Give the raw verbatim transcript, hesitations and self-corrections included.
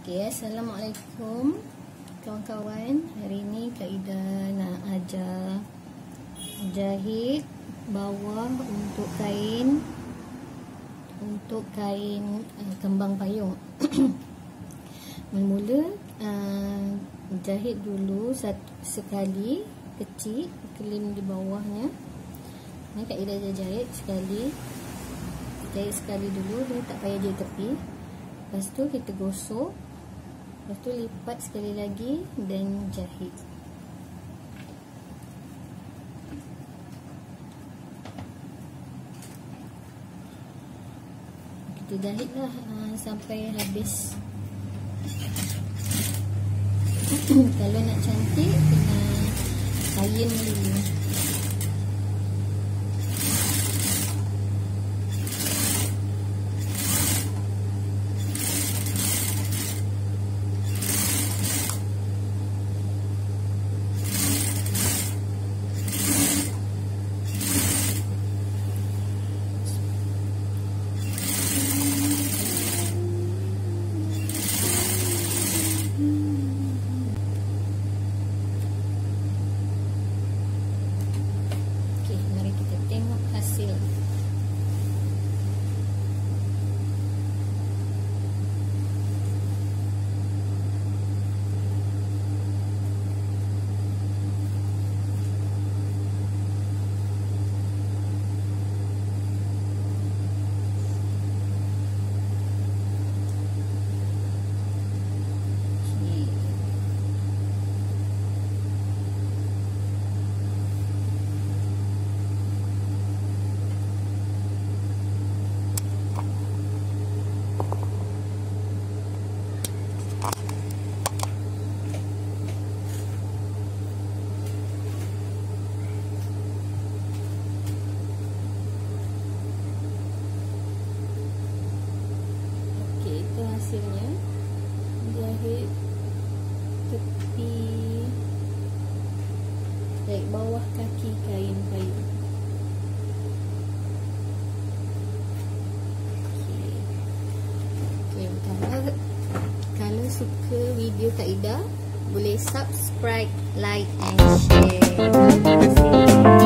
Okay, Assalamualaikum kawan-kawan. Hari ni Kak Ida nak ajar jahit bawah untuk kain untuk kain uh, kembang payung. Mula uh, jahit dulu satu, sekali kecil kelim di bawahnya. Ni Kak Ida jahit sekali. Jahit sekali dulu, dia tak payah jahit tepi. Lepas tu kita gosok. Lepas tu lipat sekali lagi dan jahit. Kita jahitlah uh, sampai habis. Kalau nak cantik kena kain dulu. Hasilnya jahit tepi dari bawah kaki kain payung. Okay. Okay, kalau, kalau suka video Kak Ida, boleh subscribe, like and share. Terima kasih.